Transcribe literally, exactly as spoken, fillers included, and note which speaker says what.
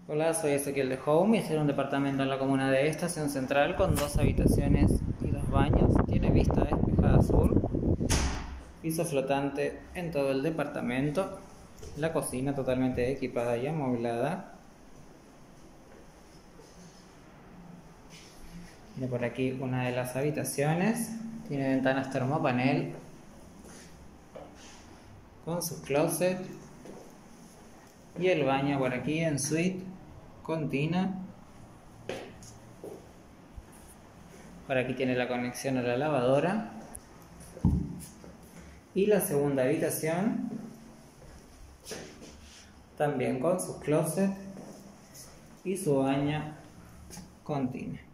Speaker 1: Hola, soy Ezequiel de Home y este es un departamento en la comuna de Estación Central con dos habitaciones y dos baños. Tiene vista despejada sur, piso flotante en todo el departamento, la cocina totalmente equipada y amoblada. Tiene por aquí una de las habitaciones, tiene ventanas termopanel con su closet y el baño por aquí en suite con tina. Por aquí tiene la conexión a la lavadora y la segunda habitación también con su closet y su baño con tina.